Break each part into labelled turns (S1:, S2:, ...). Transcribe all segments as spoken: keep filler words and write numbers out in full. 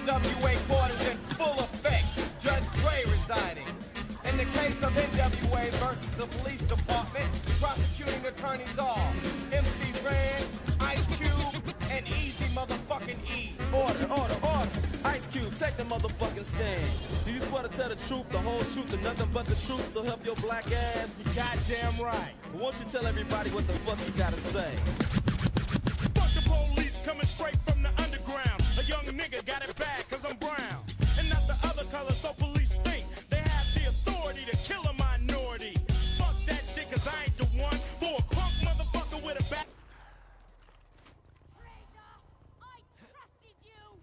S1: N W A quarters in full effect. Judge Dre resigning. In the case of N W A versus the police department, prosecuting attorneys are M C Ren, Ice Cube, and Easy motherfucking E.
S2: Order, order, order. Ice Cube, take the motherfucking stand. Do you swear to tell the truth, the whole truth, and nothing but the truth, so help your black ass?
S1: You goddamn right.
S2: Well, won't you tell everybody what the fuck you gotta say?
S3: Fuck the police coming straight from the underground. A young nigga got it bad cause I'm brown. And not the other color, so police think they have the authority to kill a minority. Fuck that shit cause I ain't the one for a punk motherfucker with a back.
S4: I trusted you!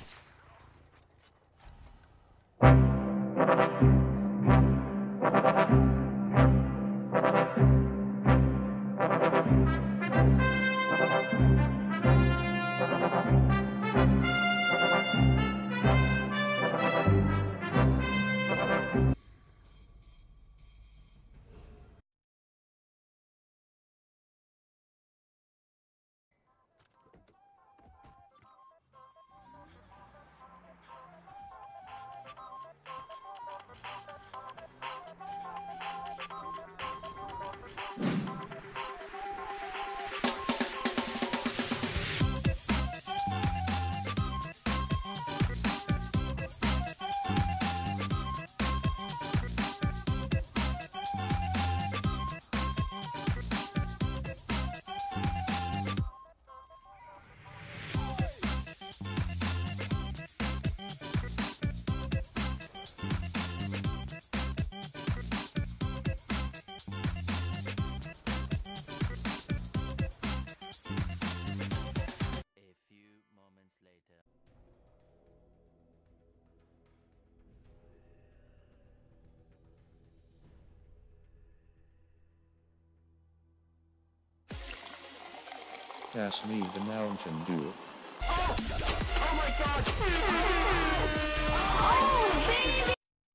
S5: Pass me the Mountain Dew.
S4: Oh! Oh my god! Oh, baby!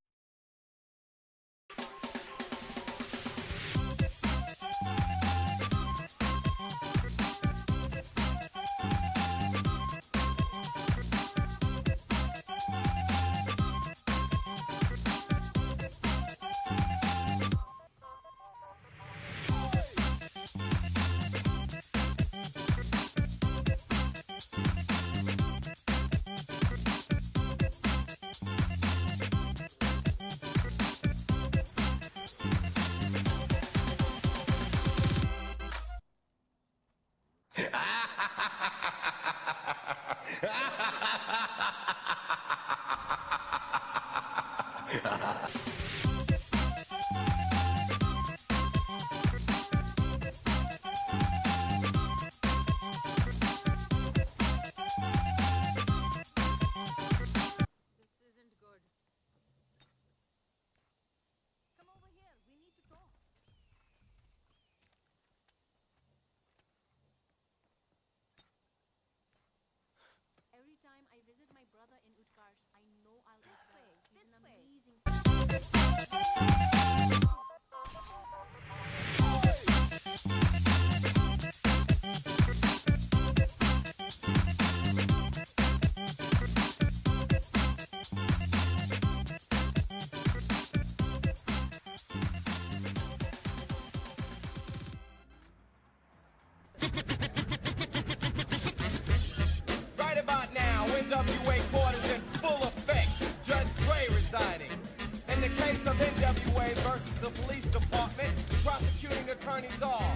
S4: Every time I visit my brother in Utkarsh, I know I'll get well. He's an amazing...
S1: Right about now, N W A quarters in full effect. Judge Dre resigning. In the case of N W A versus the police department, prosecuting attorneys are